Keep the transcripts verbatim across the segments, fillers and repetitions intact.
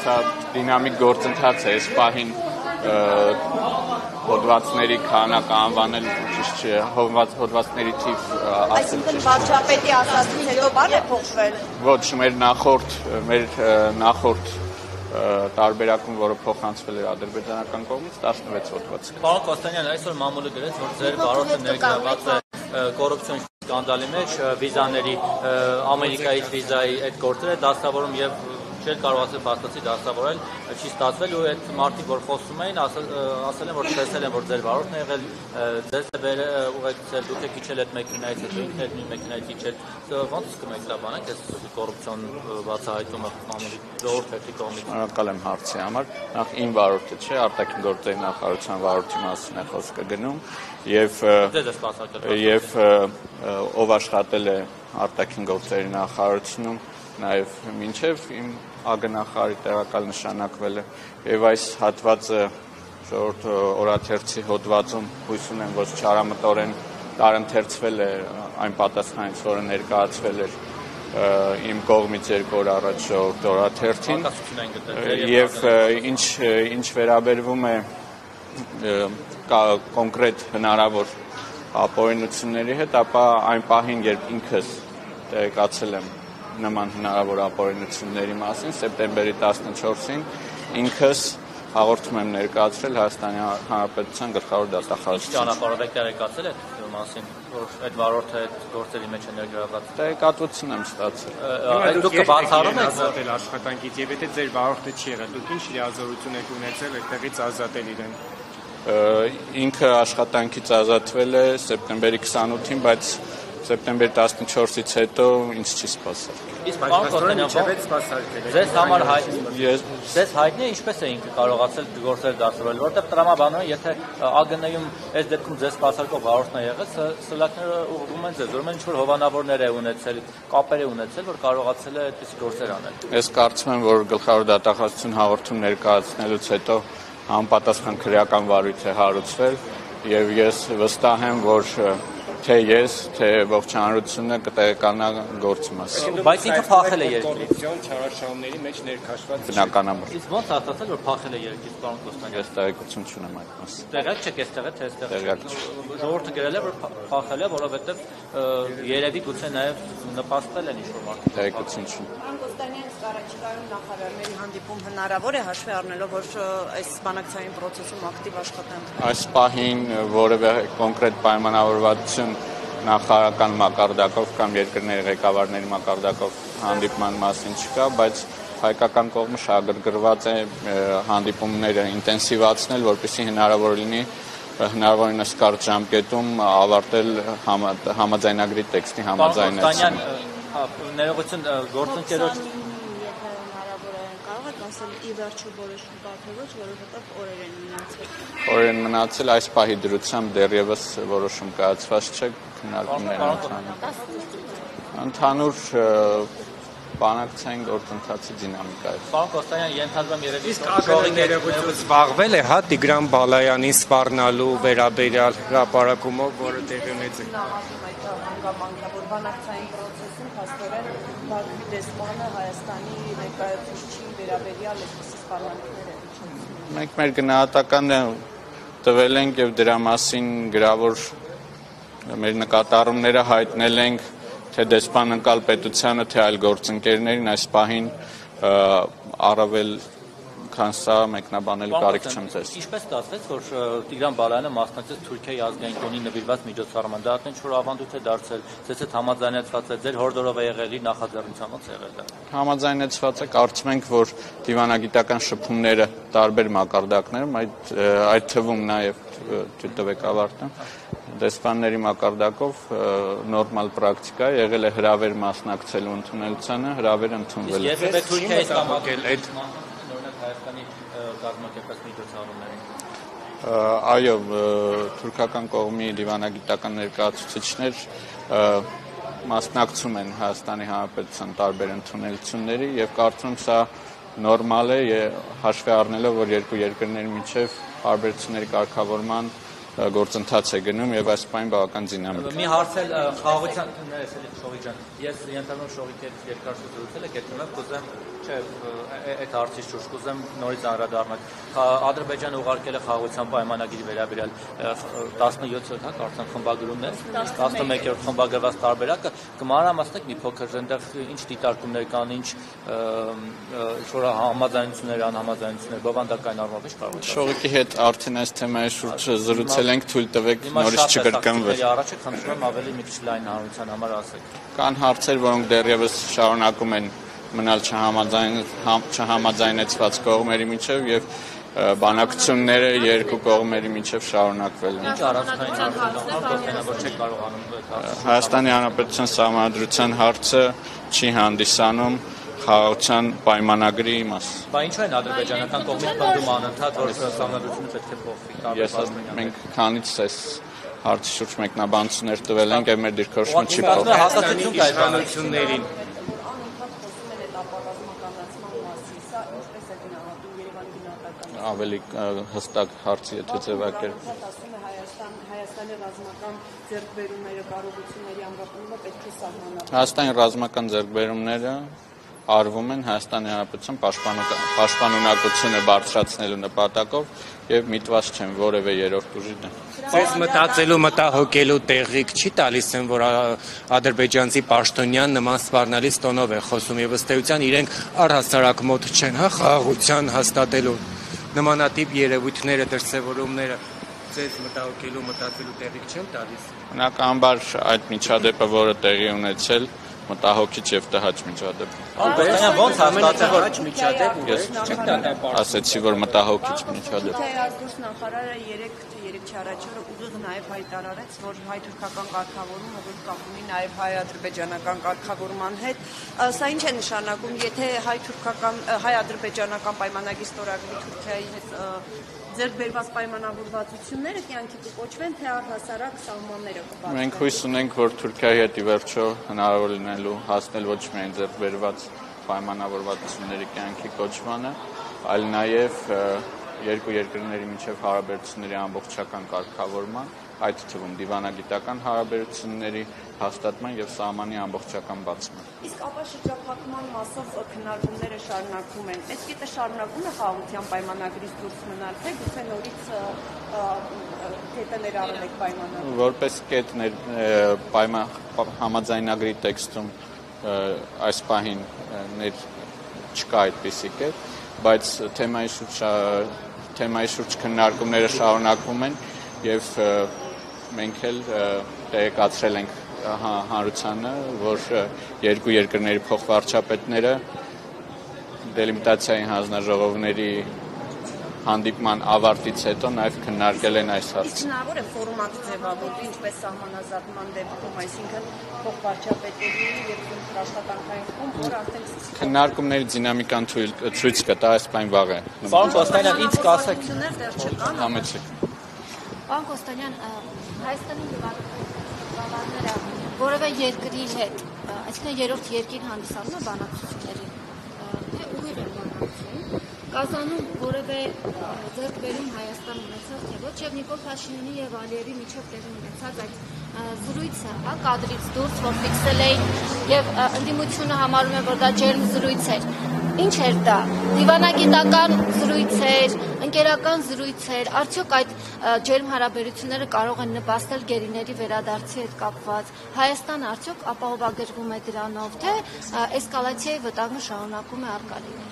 սա դինամիկ գործընթաց է, այս պահին հոդվածների քանակը անվանել ճիշտ չէ, հոդվածների թիվ Այսինքն վարչապետի ասածից հետո բան է փոխվել։ Ոչ, մեր նախորդ մեր նախորդ տարբերակում, որը փոխանցվել էր ադրբեջանական կողմից տասնվեց հոդված։ Պարոն Կոստանյան, այսօր մամուլը գրեց, որ ձեր վարորդը ներգրավված է կոռուպցիոն սկանդալի մեջ, վիզաների Ամերիկայից վիզայի այդ գործերը դասավորում եւ չէր կարողացել փաստացի դասավորել, չի ստացվել ու այդ մարդիկ, որ խոսում էին, ասել են, որ տեսել են, որ ձեր վարորդն է եղել, ձեզ է վեր ուղեկցել, դուք եք իջել այդ մեքենայից, հետո ինքն եք նույն մեքենայից իջել, ոնց կմեկնաբանեք այս կոռուպցիոն բացահայտումը մամուլի ժողովրդի կողմից։ Շնորհակալ եմ հարցի համար։ Նախ իմ վարորդը չէ, արտաքին գործերի նախարարության վարորդի մասին է խոսքը գնում եւ եւ ով աշխատել է արտաքին գործերի նախարարությունում, նաեւ մինչեւ իմ ագնախարարի տեղակալ նշանակվել է եւ այս հատվածը ժողովրդ օրաթերթի հոդվածում հույս ունեմ, որ չարամտորեն տարընթերցվել է այն պատասխանից, որը ներկայացվել էր իմ կողմից երկու օր առաջ ժողովրդ օրաթերթին եւ ինչ ինչ վերաբերվում է կոնկրետ հնարավոր ապօրինությունների հետ, ապա այն պահին, երբ ինքս տեղեկացել եմ նման հնարավոր ապօրինությունների մասին, սեպտեմբերի տասնչորսին ինքս հաղորդում եմ ներկայացրել Հայաստանի Հանրապետության գլխավոր դատախազությունը։ Ճանապարհով եք տեղեկացել այդ մասին, որ այդ վարորդը այդ գործերի մեջ է ներգրավված։ Տեղեկատվություն եմ ստացել։ Այդ դուք բացառում եք ազատել աշխատանքից եւ եթե ձեր վարորդը չի եղել, դուք ինչ լիազորություն եք ունեցել այդտեղից ազատել իրեն։ Ինքը աշխատանքից ազատվել է սեպտեմբերի քսանութին, բայց սեպտեմբերի տասնչորսից հետո ինձ չի սպասել։ Իսկ պարոն Կոստանյան, չվեց սպասարկել։ Ձեզ համար ձեզ հայտնի է ինչպես է ինքը կարողացել գործեր դասավորել, որտեղ տրամաբանորեն, եթե ԱԳՆ-ում այս դեպքում ձեզ սպասարկող վարորդն է եղել, սլակները ուղղվում են ձեզ, ուրեմն ինչ-որ հովանավորներ է ունեցել, կապեր է ունեցել, որ կարողացել է այդպիսի գործեր անել։ Ես կարծում եմ, որ գլխավոր դատախազություն հաղորդում ներկայացնելուց հետո համապատասխան քրեական վարույթ է հարուցվել եւ ես վստահ եմ, որ թե ես, թե ողջ հանրությունը կտեղեկանա գործի մասին։ Բայց ինքը փախել է երկրից։ Կոռուպցիոն չարաշահումների մեջ ներքաշված։ Բնականաբար։ Իսկ ո՞նց ասացել, որ փախել է երկրից, պարոն Կոստանյան։ Ես տեղեկություն չունեմ այդ մասին։ Տեղյակ չեք այստեղ, թե այստեղ։ Տեղյակ չեմ։ Ժողովուրդը գրել է, որ փախել է, որովհետև երևի գուցե նաև նպաստել են ինչ-որ մարդիկ։ Տեղեկություն չունեմ։ Պարոն Կոստանյան, իսկ առաջիկայում նախարարների հանդիպում հնարավոր է հաշվի առնելով, որ այս բանակցային process-ում ակտիվ աշխատեն։ Այս պահին որևէ կոնկրետ պայմանավորվածություն նախարարական մակարդակով կամ երկրների ղեկավարների մակարդակով հանդիպման մասին չկա, բայց հայկական կողմը շահագրգռված է հանդիպումները ինտենսիվացնել, որպեսզի հնարավոր լինի հնարավորինս կարճ ժամկետում ավարտել համաձայնագրի տեքստի համաձայնեցումը։ Ներողություն, գործընկերոջ կարող եք ասել ի վերջո որոշում կա թե ոչ, որովհետև օրեր են մնացել։ Օրեր են մնացել, այս պահի դրությամբ դեռևս որոշում կայացված չէ, քննարկումներ են ընդհանուր բանակցային գործընթացի դինամիկա է։ Պարոն Կոստանյան, ենթադրում երևի իսկ ԱԳՆ ներողություն զբաղվել է հա Տիգրան Բալայանին սպառնալու վերաբերյալ հրապարակումով, որը տեղի ունեցել։ Հանգամանքն որ բանակցային process-ում փաստորեն Բաքվի դեսպանը Հայաստանի ներկայացուցչի վերաբերյալ այսպես սպառնալիքներ է իջեցնում։ Մենք մեր գնահատականը տվել ենք եւ դրա մասին գրավոր մեր նկատառումները հայտնել ենք թե դեսպան ընկալ պետությանը, թե այլ գործընկերներին այս պահին առավել քան սա մեկնաբանել կարիք չեմ ձեզ։ Ինչպես ստացվեց, որ Տիգրան Բալայանը մասնակցեց Թուրքիայի ազգային տոնի նվիրված միջոցառման, դա ինչ որ ավանդույթ է դարձել, ձեզ հետ համաձայնեցված է, ձեր հորդորով է եղել, նախաձեռնությամբ ո՞նց է եղել դա։ Համաձայնեցված է, կարծում ենք, որ դիվանագիտական շփումները տարբեր մակարդակներում, այդ այդ թվում նաև դիտովեկավարտը դեսպանների մակարդակով նորմալ պրակտիկա է, եղել է հրավեր մասնակցելու ընդունելությանը, հրավերը ընդունվել է։ Եթե Թուրքիայից կամակել այդ Հայաստանի կազմակերպած միջոցառումներին։ Այո, թուրքական կողմի դիվանագիտական ներկայացուցիչներ մասնակցում են Հայաստանի Հանրապետության տարբեր ընդունելությունների եւ կարծում եմ սա նորմալ է հաշվի առնելով, որ երկու երկրների միջև հարաբերությունների կարգավորման գործընթաց է գնում եւ այս բանը բավական դինամիկ։ Մի հարցել խաղաղության ներսելի Շողիկ ջան, ես ենթադրում Շողիկի հետ երկար զրուցել եք, եթե կուզեմ, չէ, այդ հարցի շուրջ կուզեմ նորից անդրադառնալ։ Ադրբեջանը ուղարկել է խաղաղության պայմանագրի վերաբերյալ տասնյոթ հատ արդեն խմբագրումներ, տասնմեկերորդ խմբագրված տարբերակը կմանրամասնեք մի փոքր այնտեղ ինչ դիտարկումներ կան, ինչ շորա համաձայնություններ, անհամաձայնություններ, բովանդակային առումով ինչ կարող է։ Շողիկի հետ արդեն այս թեմայի շուրջ զրուցել ենք, թույլ տվեք նորից չկրկնվի։ Առաջ խնդրում եմ ավելի մի քիչ լայն հանրության համար ասեք։ Կան հարցեր, որոնք դեռևս շարունակում են մնալ չհամաձայն չհամաձայնեցված կողմերի միջև եւ բանակցությունները երկու կողմերի միջև շարունակվել են։ Ինչ առանցքային հարցեր չեք կարողանում Հայաստանի Հանրապետության Սահմանադրության հարցը չի հանդիսանում խաղաղության պայմանագրի մաս։ Բա ինչու են ադրբեջանական կողմից պնդում անընդհատ, որ սահմանադրությունը պետք է փոխվի։ Ես մենք քանից էս հարցի շուրջ մեկնաբանություններ տվել ենք եւ մեր դիրքորոշումը չի փոխվել։ Հաստատություն կա այդ իշխանություններին։ Ավելի հստակ հարցի եթե ձևակերպ ասում է Հայաստան Հայաստանի ռազմական ձեռքբերումները կարողությունների ամրապնդումը պետք է սահմանափակել։ Հայաստանի ռազմական ձեռքբերումները արվում են Հայաստանի Հանրապետության պաշտպանունակությունը բարձրացնելու նպատակով եւ միտված չեն որևէ երրորդ ուժի դեմ։ Ձեզ մտածելու մտահոգելու տեղիք չի տալիս են, որ ադրբեջանցի պաշտոնյան նման սպառնալից տոնով է խոսում եւ ըստ էության իրենք առհասարակ մոտ չեն, հա, խաղաղության հաստատելու նմանատիպ երևույթները, դրսևորումները ձեզ մտահոգելու մտածելու տեղիք չեն տալիս։ Բնականաբար այդ միջադեպը, որը տեղի ունեցել, մտահոգիչ եւ տհաճ միջադեպ։ Անդրեան ո՞նց հաստատել որ միջադեպ Ես ասացի, որ մտահոգիչ միջադեպ։ Հայաստանի նախարարը երեք երեք չարաչորը ուղիղ նաեւ հայտարարեց, որ հայ-թուրքական կարգավորումը որ կապ ունի նաեւ հայ-ադրբեջանական կարգավորման հետ, սա ինչ է նշանակում, եթե հայ-թուրքական հայ-ադրբեջանական պայմանագրի ստորագրի Թուրքիայի հետ ձեր բերված պայմանավորվածությունները կյանքի կկոչվեն, թե առհասարակ սահմանները կբացվեն։ Մենք հույս ունենք, որ Թուրքիայի հետ ի վերջո հնարավոր լինելու հասնել ոչ միայն ձեր բերված պայմանավորվածությունների կյանքի կոչմանը, այլ նաև երկու երկրների միջև հարաբերությունների ամբողջական կարգավորման, այդ թվում դիվանագիտական հարաբերությունների հաստատման եւ սահմանի ամբողջական բացման։ Իսկ ապա շրջափակման մասով քննարկումները շարունակվում են։ Այս կետը շարունակում է խաղաղության պայմանագրից դուրս մնալ, թե գուցե նորից կետը ներառել եք պայմանագրում։ Որպես կետ պայման համաձայնագրի տեքստում այս պահին ներ չկա այդպիսի կետ, բայց թեմայի շուրջ թեմայի շուրջ քննարկումները շարունակվում են եւ մենք էլ տեղեկացրել ենք հանրությանը, որ երկու երկրների փոխվարչապետները դելիմիտացիայի հանձնաժողովների հանդիպման ավարտից հետո նաև քննարկել են այս հարցը։ Իսկ հնարավոր է ֆորմատ ձևավորվի, ինչպես սահմանազատման դեպքում, այսինքն փոխվարչապետերի եւ աշխատանքային խումբ, որ արդեն քննարկումների դինամիկան ցույց կտա, այս բան վաղ է։ Պարոն Կոստանյան, ինչ կասեք։ դեռ չկան։ Համեցեք։ Պարոն Կոստանյան, Հայաստանի գավառները որևէ երկրի հետ, այսինքն երրորդ երկիր հանդիսանում է բանակցությունների, թե ուղիղ է բանակցություն, Կազանում որևէ ձեռքբերում Հայաստան ունեցավ, թե ոչ, եւ Նիկոլ Փաշինյանի եւ Ալիևի միջև տեղի ունեցած այդ զրույցը, հա, կադրից դուրս, որ ֆիքսել էին եւ ընդդիմությունը համարում է, որ դա ջերմ զրույց էր։ Ինչ էր դա։ Դիվանագիտական զրույց էր, ընկերական զրույց էր, արդյոք այդ ջերմ հարաբերությունները կարող են նպաստել գերիների վերադարձի հետ կապված։ Հայաստանը արդյոք ապահովագրվում է դրանով, թե էսկալացիայի վտանգը շարունակում է առկա լինել։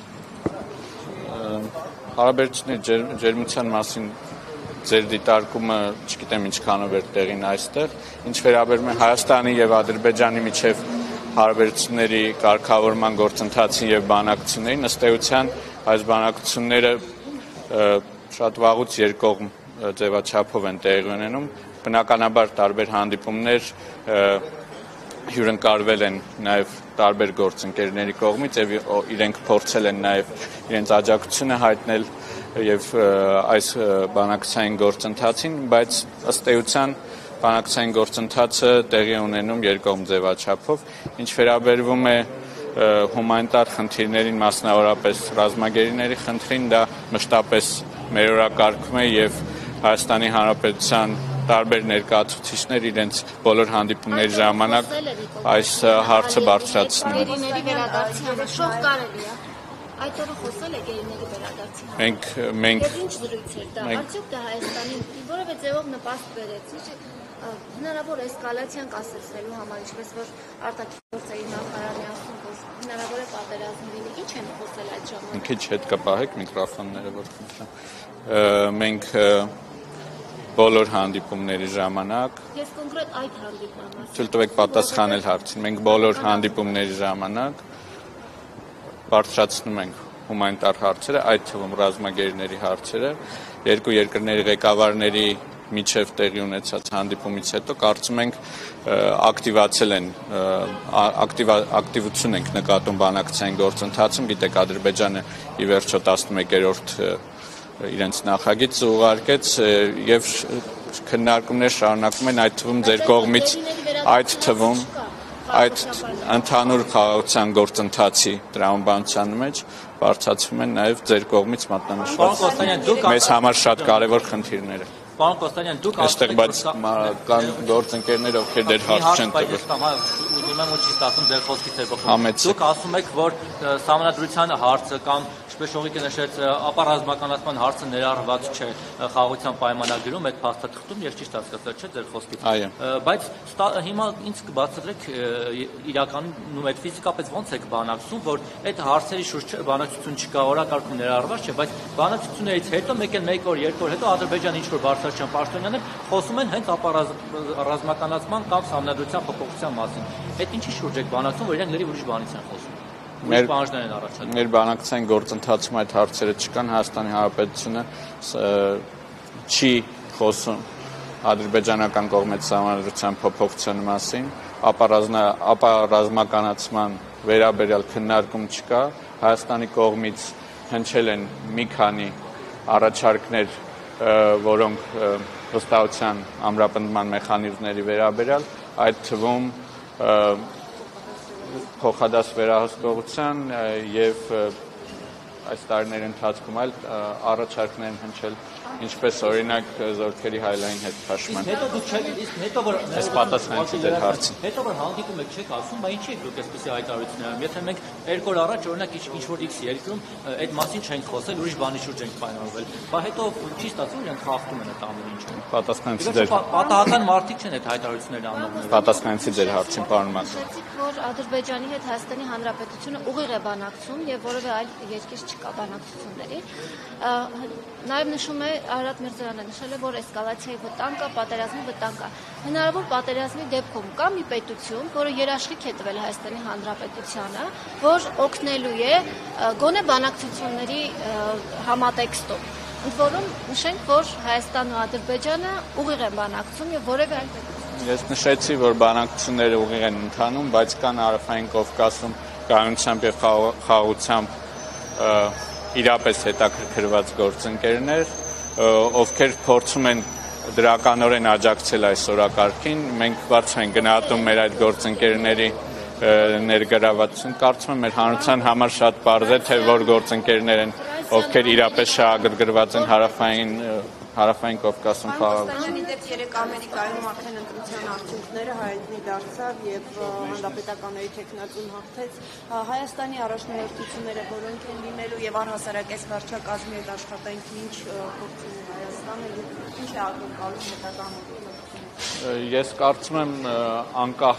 Հարաբերությունների ջերմության մասին ձեր դիտարկումը չգիտեմ ինչքանով էր տեղին այստեղ, ինչ վերաբերում է Հայաստանի եւ Ադրբեջանի միջև հարաբերությունների կարգավորման գործընթացին եւ բանակցություններին, ըստ էության այս բանակցությունները շատ վաղուց երկկողմ ձևաչափով են տեղի ունենում, բնականաբար տարբեր հանդիպումներ հյուրընկալվել են նաև տարբեր գործընկերների կողմից եւ իրենք փորձել են նաև իրենց աջակցությունը հայտնել եւ այս բանակցային գործընթացին, բայց ըստ էության բանակցային գործընթացը տեղի ունենում երկկողմ ձևաչափով, ինչ վերաբերվում է հումանիտար խնդիրներին, մասնավորապես ռազմագերիների խնդրին, դա մշտապես մեր օրակարգում է եւ Հայաստանի Հանրապետության տարբեր ներկայացուցիչներ իրենց բոլոր հանդիպումների ժամանակ այս հարցը բարձրացնում են։ Գերիների վերադարձի համար շող կարելի է։ Այդ օրը խոսել է գերիների վերադարձի համար։ Մենք մենք Եվ ինչ զրույց էր դա։ Արդյոք դա Հայաստանին որևէ ձևով նպաստ բերեց։ Հնարավոր էսկալացիան կասեցնելու համար, ինչպես որ արտաքին գործերի նախարարն է ասում, որ հնարավոր է պատերազմ լինի, ինչ են խոսել այդ ժամանակ։ Քիչ հետ կպահեք միկրոֆոնները, որ խնդրեմ։ Մենք բոլոր հանդիպումների ժամանակ Ես կոնկրետ այդ հանդիպման մասին։ Թույլ տվեք պատասխանել հարցին։ Մենք բոլոր հանդիպումների ժամանակ բարձրացնում ենք հումանիտար հարցերը, այդ թվում ռազմագերիների հարցերը, երկու երկրների ղեկավարների միջև տեղի ունեցած հանդիպումից հետո կարծում ենք ակտիվացել են ակտիվություն ենք նկատում բանակցային գործընթացում, գիտեք Ադրբեջանը ի վերջո տասնմեկերորդ իրենց նախագիծ ուղարկեց եւ քննարկումներ շարունակվում են այդ թվում ձեր կողմից այդ թվում այդ ընդհանուր խաղաղության գործընթացի տրամաբանության մեջ բարձրացվում են նաեւ ձեր կողմից մատնանշված մեզ համար շատ կարեւոր խնդիրները։ Պարոն Կոստանյան, դուք ասում եք, բայց կան գործընկերներ, ովքեր դեր հարց չեն տվել։ Ուզում եմ ու չի ստացվում ձեր խոսքից է բխում։ Դուք ասում եք, որ սահմանադրության հարցը կամ ինչպես Շողիկը նշեց, ապառազմականացման հարցը ներառված չէ խաղաղության պայմանագրում, այդ փաստաթղթում, ես ճիշտ հասկացա, չէ՞ ձեր խոսքից։ Բայց հիմա ինձ կբացատրեք իրականում այդ ֆիզիկապես ո՞նց եք բանակցում, որ այդ հարցերի շուրջ բանակցություն չկա, օրակարգում ներառված չէ, բայց բանակցություններից հետո մեկ էլ մեկ օր, երկու օր հետո Ադրբեջանը ինչ որ Բարձրաստան Պաշտոնյանն խոսում են հենց ապառազմականացման կամ սահմանադրության փոփոխության մասին։ Այդ ինչի շուրջ եք բանակցում, որ իրենք լրիվ ուրիշ բանից են խոսում։ Մեր բանջարներն են առաջացնում։ Մեր բանակցային գործընթացում այդ հարցերը չկան, Հայաստանի Հանրապետությունը չի խոսում ադրբեջանական կողմից սահմանադրության փոփոխության մասին, ապառազմականացման վերաբերյալ քննարկում չկա, Հայաստանի կողմից հնչել են մի քանի առաջարկներ, որոնք վստահության ամրապնդման մեխանիզմների վերաբերյալ, այդ թվում փոխադարձ վերահսկողության եւ այս տարիների ընթացքում այլ առաջարկներ են հնչել, ինչպես օրինակ զորքերի հայլային հետքաշման։ Հետո դուք չեք, իսկ հետո որ այս պատասխանեցի ձեր հարցին։ Հետո որ հանդիպում եք չեք ասում, բայց ինչի՞ եք դուք այսպեսի հայտարարություններ անում։ Եթե մենք երկու օր առաջ օրինակ ինչ որ X երկրում այդ մասին չենք խոսել, ուրիշ բանի շուրջ ենք պայմանավորվել, բայց հետո չի ստացվում, իրենք խախտում են այդ ամեն ինչը։ Պատասխանեցի ձեր պատահական մարդիկ չեն այդ հայտարարությունները անում։ Պատասխանեցի ձեր հարցին, պարոն Մաս։ Որ Ադրբեջանի հետ Հայաստանի Հանրապետությունը ուղիղ է բանակցում եւ որևէ այլ երկիր չկա բանակցությունների։ Նաեւ նշում է Արարատ Միրզոյանը նշել է, որ էսկալացիայի վտանգ կա, պատերազմի վտանգ կա։ Հնարավոր պատերազմի դեպքում կա մի պետություն, որը երաշխիք է տվել Հայաստանի Հանրապետությանը, որ օգնելու է գոնե բանակցությունների համատեքստով։ Ընդ որում նշենք, որ Հայաստանն ու Ադրբեջանը ուղիղ են բանակցում եւ որևէ այլ պետություն։ Ես նշեցի, որ բանակցությունները ուղիղ են ընթանում, բայց կան Հարավային Կովկասում կայունությամբ եւ խաղաղությամբ իրապես հետաքրքրված գործընկերներ, ովքեր փորձում են դրականորեն աջակցել այս օրակարգին։ Մենք բարձր ենք գնահատում մեր այդ գործընկերների ներգրավվածություն։ Կարծում եմ մեր հանրության համար շատ պարզ է, թե որ գործընկերներ են, ովքեր իրապես շահագրգռված են հարավային Հարավային Կովկասում խաղաղություն։ Դեպ երեք Ամերիկայում արդեն ընտրության արդյունքները հայտնի դարձավ եւ հանրապետականների տեխնատուն հաղթեց։ Հայաստանի առաջնահերթությունները որոնք են լինելու եւ առհասարակ այս վարչակազմի հետ աշխատանքի ինչ գործում է Հայաստանը եւ ինչ է ակնկալում հետագա։ Ես կարծում եմ անկախ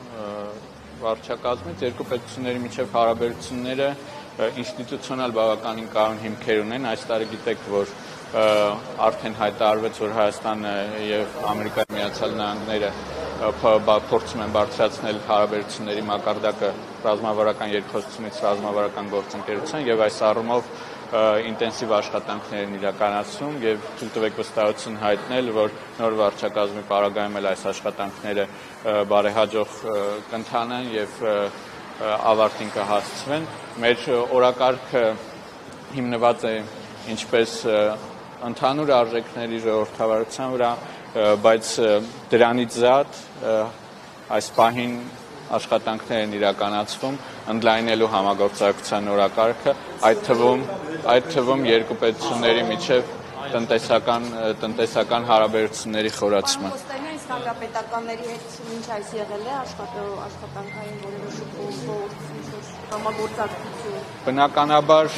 վարչակազմից երկու պետությունների միջև հարաբերությունները ինստիտուցիոնալ բավականին կայուն հիմքեր ունեն։ Այս տարի գիտեք, որ արդեն հայտարարվեց, որ Հայաստանը եւ Ամերիկայի Միացյալ Նահանգները փորձում են բարձրացնել հարաբերությունների մակարդակը ռազմավարական երկխոսությունից ռազմավարական գործընկերության եւ այս առումով ինտենսիվ աշխատանքներ են իրականացում եւ թույլ տվեք վստահություն հայտնել, որ նոր վարչակազմի պարագայում էլ այս աշխատանքները բարեհաջող կընթանան եւ ավարտին կհասցվեն։ Մեր օրակարգը հիմնված է ինչպես ընդհանուր արժեքների ժողովրդավարության վրա, բայց դրանից զատ այս պահին աշխատանքներ են իրականացվում ընդլայնելու համագործակցության օրակարգը, այդ թվում այդ թվում երկու պետությունների միջև տնտեսական տնտեսական հարաբերությունների խորացման։ Իսկ հանրապետականների հետ ինչ այս եղել է աշխատանքային որևէ շփում, համագործակցություն։ Բնականաբար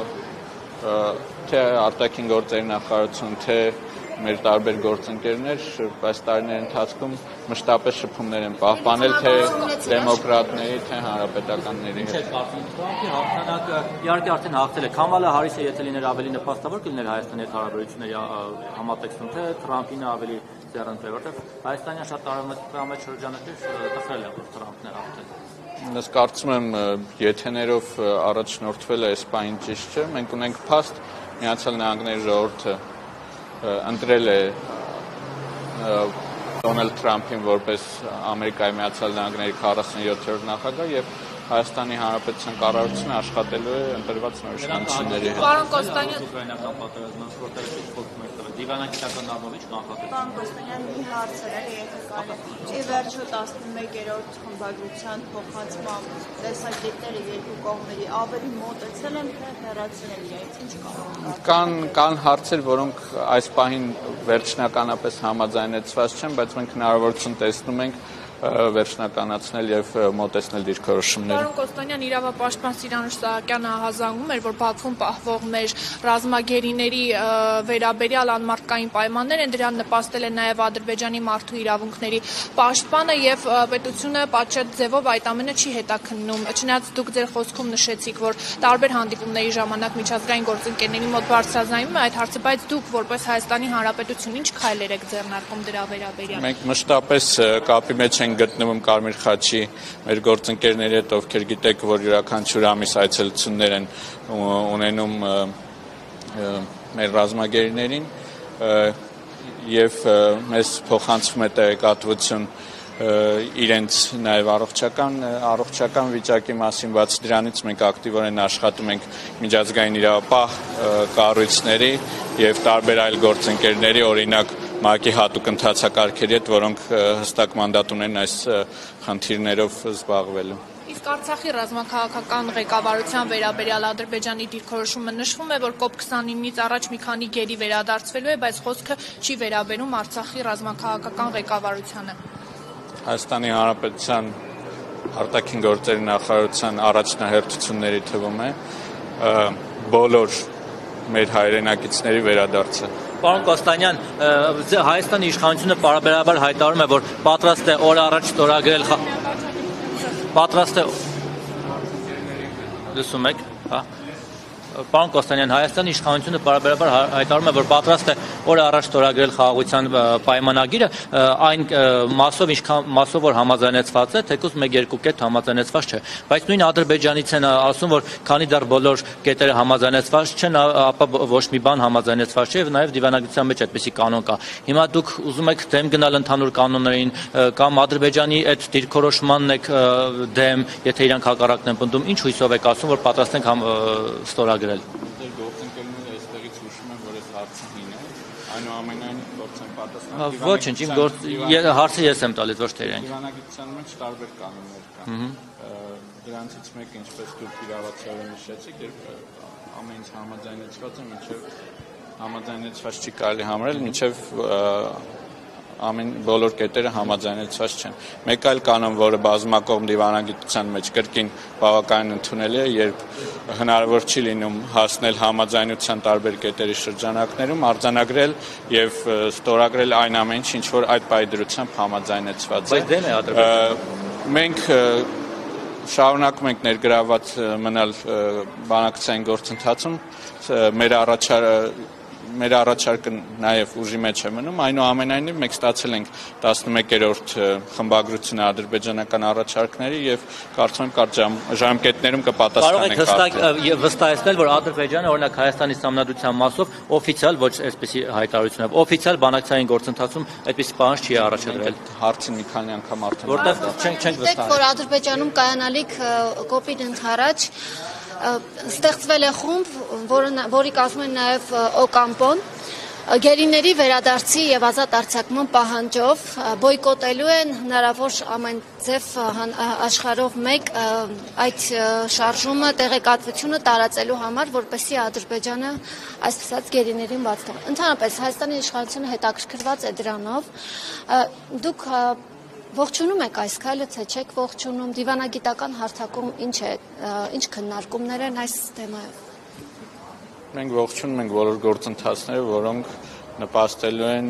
թե արտաքին գործերի նախարարություն, թե մեր տարբեր գործընկերներ այս տարիների ընթացքում մշտապես շփումներ են պահպանել թե դեմոկրատների, թե հանրապետականների հետ։ Թրամփի հաղթանակը իհարկե արդեն հաղթել է։ Քամալա Հարիսը եթե լիներ ավելի նպաստավոր կլիներ Հայաստանի հետ հարաբերությունների համատեքստում, թե Թրամփին ավելի ձեռնտու, որտեղ հայաստանյան շատ տարամեջ շրջանակներ տխրել է, որ Թրամփն է հաղթել։ Ես կարծում եմ եթեներով առաջնորդվել է այս բանը ճիշտ չէ։ Մենք ունենք փաստ Միացյալ Նահանգների ժողովուրդը ընտրել է Դոնալդ Թրամփին որպես Ամերիկայի Միացյալ Նահանգների քառասունյոթերորդ նախագահ եւ Հայաստանի Հանրապետության կառավարությունը աշխատելու է ընտրված նոր իշխանությունների հետ։ Պարոն Կոստանյան, ուկրաինական պատերազմից որտեղ խոսում եք դիվանագիտական առումով ինչ կանխատեսում։ Պարոն Կոստանյան, մի հարց էր, եթե կարելի։ Ի վերջո տասնմեկերորդ խմբագրության փոխանցմամբ տեսակետները երկու կողմերի ավելի մոտեցել են, թե հեռացել իրենց, ինչ կարող։ Կան կան հարցեր, որոնք այս պահին վերջնականապես համաձայնեցված չեն, բայց մենք հնարավորություն տեսնում ենք վերջնականացնել եւ մոտեցնել դիրքորոշումները։ Պարոն Կոստանյան, իրավապաշտպան Սիրանուշ Սահակյանը հազանգում էր, որ Բաքվում պահվող մեր ռազմագերիների վերաբերյալ անմարդկային պայմաններ են, դրան նպաստել է նաեւ Ադրբեջանի մարդու իրավունքների պաշտպանը եւ պետությունը պատշաճ ձևով այդ ամենը չի հետաքննում։ Չնայած դուք ձեր խոսքում նշեցիք, որ տարբեր հանդիպումների ժամանակ միջազգային գործընկերների մոտ բարձրաձայնում է այդ հարցը, բայց դուք որպես Հայաստանի Հանրապետություն ինչ քայլեր եք ձեռնարկում դրա վերաբերյալ։ Մենք մշտապես կապի մեջ ենք գտնվում Կարմիր խաչի մեր գործընկերների հետ, ովքեր գիտեք, որ յուրաքանչյուր ամիս այցելություններ են ունենում մեր ռազմագերիներին եւ մեզ փոխանցվում է տեղեկատվություն իրենց նաև առողջական առողջական վիճակի մասին, բաց դրանից մենք ակտիվորեն աշխատում ենք միջազգային իրավապահ կառույցների եւ տարբեր այլ գործընկերների, օրինակ ՄԱԿ-ի հատուկ ընթացակարգերի հետ, որոնք հստակ մանդատ ունեն այս խնդիրներով զբաղվելու։ Իսկ Արցախի ռազմաքաղաքական ղեկավարության վերաբերյալ Ադրբեջանի դիրքորոշումը նշվում է, որ կոպ քսանինից առաջ մի քանի գերի վերադարձվելու է, բայց խոսքը չի վերաբերում Արցախի ռազմաքաղաքական ղեկավարությանը։ Հայաստանի Հանրապետության արտաքին գործերի նախարարության առաջնահերթությունների թվում է բոլոր մեր հայրենակիցների վերադարձը։ Պարոն Կոստանյան, Հայաստանի իշխանությունը պարբերաբար հայտարարում է, որ պատրաստ է օր առաջ ստորագրել պատրաստ է լսում եք, հա։ Պարոն Կոստանյան, Հայաստանի իշխանությունը պարբերաբար հայտարարում է, որ պատրաստ է օր առաջ ստորագրել խաղաղության պայմանագիրը, այն մասով ինչքան մասով որ համաձայնեցված է, թեկուզ մեկ-երկու կետ համաձայնեցված չէ, բայց նույն Ադրբեջանից են ասում, որ քանի դեռ բոլոր կետերը համաձայնեցված չեն, ապա ոչ մի բան համաձայնեցված չէ եւ նաեւ դիվանագիտության մեջ այդպիսի կանոն կա։ Հիմա դուք ուզում եք դեմ գնալ ընդհանուր կանոններին կամ Ադրբեջանի այդ դիրքորոշմանն եք դեմ, եթե իրանք հակառակն են պնդում, ինչ հույսով եք ասում, որ պատրաստ ենք ստորագրել։ Ձեր գործընկերները այստեղից հուշում են, որ այս հարցը հին է, այնուամենայնիվ գործ են պատասխանել։ Ոչինչ, իմ գործ հարցը ես եմ տալիս, ոչ թե իրենք։ Դիվանագիտության մեջ տարբեր կանոններ կան։ Դրանցից մեկը, ինչպես դուք իրավացիորեն նշեցիք, երբ ամեն ինչ համաձայնեցված է, մինչև համաձայնեցված չի կարելի համարել, մինչև ամեն բոլոր կետերը համաձայնեցված չեն։ Մեկ այլ կանոն, որը բազմակողմ դիվանագիտության մեջ կրկին բավականին ընդունելի է, երբ հնարավոր չի լինում հասնել համաձայնության տարբեր կետերի շրջանակներում, արձանագրել եւ ստորագրել այն ամեն ինչ, ինչ որ այդ պայդրությամբ համաձայնեցված է։ Բայց դեմ է Ադրբեջանը։ Մենք շարունակում ենք ներգրաված մնալ բանակցային գործընթացում, մեր առաջարը Մեր առաջարկը նաև ուժի մեջ է մնում, այնուամենայնիվ մենք ստացել ենք տասնմեկերորդ խմբագրությունը ադրբեջանական առաջարկների եւ կարծում եմ կարճ ժամկետներում կպատասխանենք։ Կարող եք վստահեցնել, որ Ադրբեջանը օրինակ Հայաստանի Սահմանադրության մասով օֆիցիալ, ոչ այսպեսի հայտարարությունով, օֆիցիալ բանակցային գործընթացում այդպիսի պահանջ չի առաջադրել։ Հարցին մի քանի անգամ արդեն որտեղ չենք չենք վստահ։ Որ Ադրբեջանում կայանալիք կոպիտ ընթരാճ ստեղծվել է խումբ, որի կազմում են նաև Օկամպոն, Գերիների վերադարձի եւ ազատ արձակման պահանջով բոյկոտելու են հնարավոր ամեն ձև աշխարհով մեկ այդ շարժումը տեղեկատվությունը տարածելու համար, որպեսզի Ադրբեջանը այսպես գերիներին բաց թողի։ Ընդհանրապես Հայաստանի իշխանությունը հետաքրքրված է դրանով։ Դուք ողջունում եք այս քայլը, թե չեք ողջունում, դիվանագիտական հարթակում ինչ է, ինչ քննարկումներ են այս թեմայով։ Մենք ողջունում ենք բոլոր գործընթացները, որոնք նպաստելու են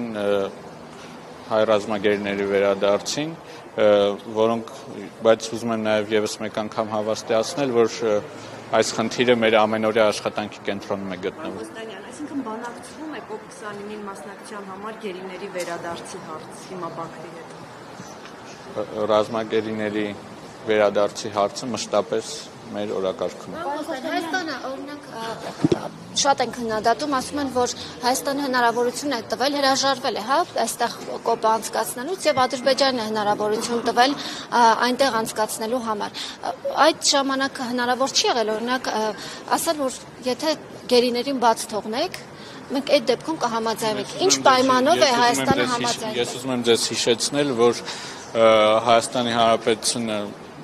հայ ռազմագերիների վերադարձին, որոնք բայց ուզում եմ նաև եւս մեկ անգամ հավաստիացնել, որ այս խնդիրը մեր ամենօրյա աշխատանքի կենտրոնում է գտնվում։ Այսինքն բանակցվում է կոպ քսանինին մասնակցության համար գերիների վերադարձի հարց հիմա Բաքվի հետ։ Ռազմագերիների վերադարձի հարցը մշտապես մեր օրակարգում է։ Հայաստանը օրինակ շատ են քննադատում, ասում են, որ Հայաստանը հնարավորություն է տվել, հրաժարվել է, հա, այստեղ կոպը անցկացնելուց եւ Ադրբեջանը հնարավորություն տվել այնտեղ անցկացնելու համար։ Այդ ժամանակը հնարավոր չի եղել, օրինակ, ասել, որ եթե գերիներին բաց թողնեք, մենք այդ դեպքում կհամաձայնենք։ Ինչ պայմանով է Հայաստանը համաձայնել։ Ես ուզում եմ ձեզ հիշեցնել, որ Հայաստանի Հանրապետությունը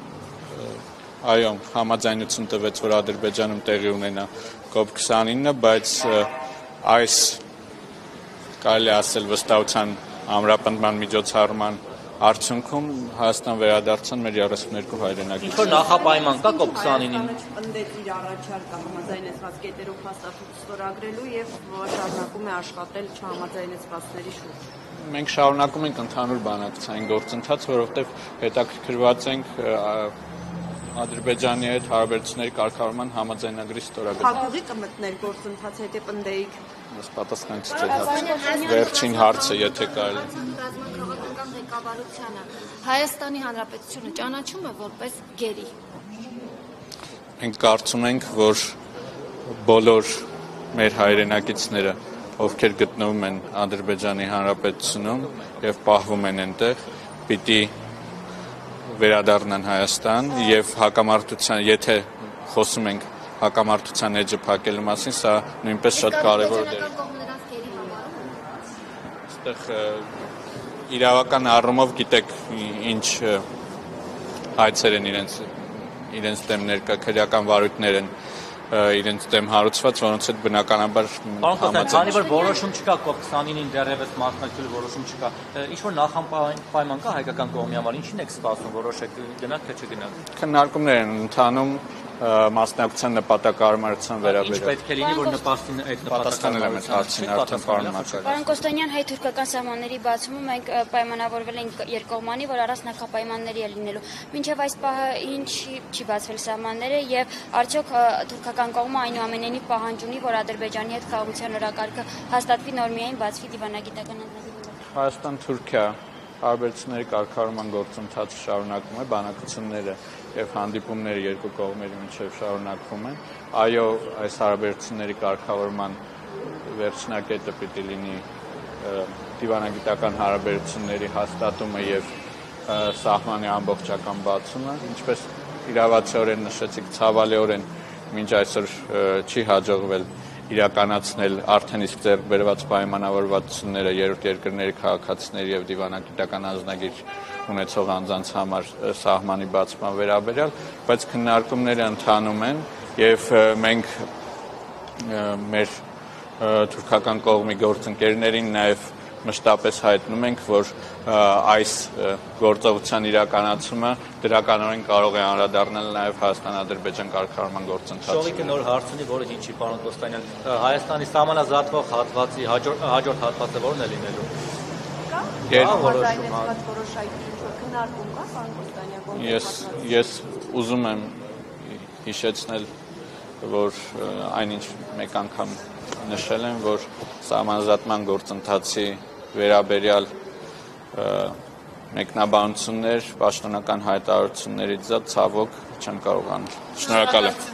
այո, համաձայնություն տվեց, որ Ադրբեջանում տեղի ունենա կոպ քսանինը, բայց այս կարելի ասել վստահության ամրապնդման միջոցառման արդյունքում Հայաստան վերադարձան մեր երեսուններկու հայրենակից։ Ինչ-որ նախապայման կա կոպ քսանինին։ Ընդդեմ իր առաջարկը համաձայնեցված կետերով հաստատություն ստորագրելու եւ շարունակում է աշխատել չհամաձայնեցվածների շուրջ։ Մենք շարունակում ենք ընդհանուր բանակցային գործընթաց, որովհետեւ հետաքրքրված ենք Ադրբեջանի հետ հարաբերությունների կարգավորման համաձայնագրի ստորագրման։ Փակուղի կմտներ գործընթացը հետե պնդեիք։ Ես պատասխան չեմ հարցին։ Վերջին հարցը, եթե կարելի։ Ռազմաքաղաքական ղեկավարությունը Հայաստանի Հանրապետությունը ճանաչում է որպես գերի։ Մենք կարծում ենք, որ բոլոր մեր հայրենակիցները, ովքեր գտնվում են Ադրբեջանի Հանրապետությունում եւ պահվում են այնտեղ, պիտի վերադառնան Հայաստան եւ հակամարտության, եթե խոսում ենք հակամարտության էջը փակելու մասին, սա նույնպես շատ կարեւոր դեր է։ Այստեղ իրավական առումով գիտեք ինչ հայցեր են իրենց իրենց դեմ ներկա քրեական վարույթներ են իրենց դեմ հարուցված, որոնց հետ բնականաբար համաձայն։ Քանի որ որոշում չկա կոպ քսանինին դեռևս մասնակցելու որոշում չկա, ինչ որ նախապայման կա հայկական կողմի համար, ինչին եք սպասում, որոշեք գնաք թե չգնաք։ Քննարկումներ են ընթանում մասնակցության նպատակարարության վերաբերյալ։ Ինչ պետք է լինի, որ նպաստին այդ նպատակարարության հարցին արդեն պարոն Մակարյան։ Պարոն Կոստանյան, հայ-թուրքական սահմանների բացումը մենք պայմանավորվել ենք երկկողմանի, որ առանց նախապայմանների է լինելու։ Մինչև այս պահը ինչի չի բացվել սահմանները եւ արդյոք թուրքական կողմը այնուամենայնիվ պահանջ ունի, որ Ադրբեջանի հետ խաղաղության օրակարգը հաստատվի նորմիային բացվի դիվանագիտական ընդհանուր։ Հայաստան-Թուրքիա հարաբերությունների կարգավորման գործընթացը շարունակվում է, բանակցությունները եւ հանդիպումները երկու կողմերի միջեւ շարունակվում են։ Այո, այս հարաբերությունների կարգավորման վերջնակետը պիտի լինի դիվանագիտական հարաբերությունների հաստատումը եւ սահմանի ամբողջական բացումը, ինչպես իրավացիորեն նշեցիք, ցավալիորեն մինչ այսօր չի հաջողվել իրականացնել արդեն իսկ ձեռք բերված պայմանավորվածությունները երրորդ երկրների քաղաքացիների եւ դիվանագիտական անձնագիր ունեցող անձանց համար սահմանի բացման վերաբերյալ, բայց քննարկումները ընթանում են եւ մենք մեր թուրքական կողմի գործընկերներին նաեւ մշտապես հայտնում ենք, որ այս գործողության իրականացումը դրականորեն կարող է անդրադառնալ նաև Հայաստան-Ադրբեջան կարգավորման գործընթացին։ Շողիկը նոր հարց ունի, որը ինչի, պարոն Կոստանյան, Հայաստանի սահմանազատվող հատվածի հաջորդ հատվածը որն է լինելու։ Ես ես ուզում եմ հիշեցնել, որ այնինչ մեկ անգամ նշել եմ, որ սահմանազատման գործընթացի վերաբերյալ մեկնաբանություններ, պաշտոնական հայտարարություններից զատ ցավոք չեմ կարող անել։ Շնորհակալ եմ։